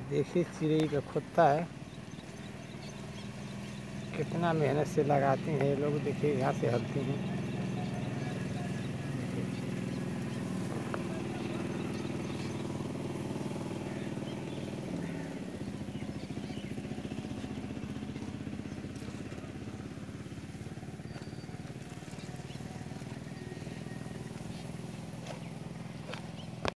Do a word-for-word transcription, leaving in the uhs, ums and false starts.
देखिए चिड़ै का खोता है, कितना मेहनत से लगाते हैं ये लोग। देखिए यहाँ से हलती हैं।